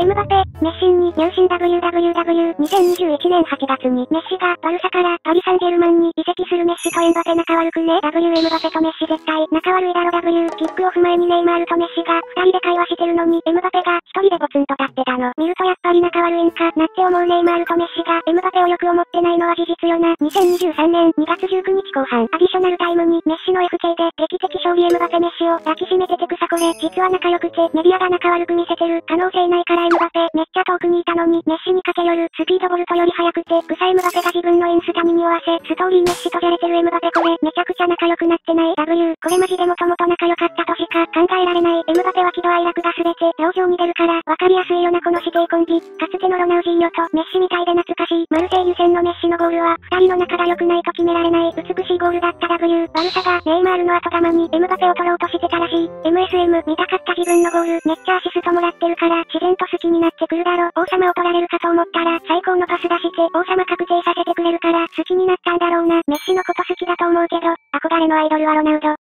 エムバペ、熱心に入信 WWW2021 年8月にメッシがバルサからパリサンジェルマンに移籍するメッシとエムバペ仲悪くね W エムバペとメッシ絶対仲悪いだろ W キックオフ前にネイマールとメッシが二人で会話してるのにエムバペが一人でポツンと立ってたの見るとやっぱり仲悪いんかなって思うネイマールとメッシがエムバペをよく思ってないのは事実よな。2023年2月19日後半アディショナルタイムにメッシの FK で劇的勝利エムバペメッシを抱きしめててくさこれ実は仲良くてメディアが仲悪く見せてる可能性ないからエムバペめっちゃ遠くにいたのにメッシに駆け寄るスピードボルトより速くて草エムバペが自分のインスタに匂わせストーリーメッシとじゃれてるエムバペこれめちゃくちゃ仲良くなってない W これマジでもともと仲良かったとしか考えられないエムバペは喜怒哀楽が全て表情に出るからわかりやすいよなこの師弟コンビかつてのロナウジーニョとメッシみたいで懐かしいマルセイユ戦のメッシのゴールは二人の仲が良くないと決められない美しいゴールだった W バルサがネイマールの後釜にエムバペを取ろうとしてたらしい MSM 見たかった自分のゴールめっちゃアシストもらってるから自然と好きになってくるだろ王様を取られるかと思ったら最高のパス出して王様確定させてくれるから好きになったんだろうなメッシのこと好きだと思うけど憧れのアイドルはロナウド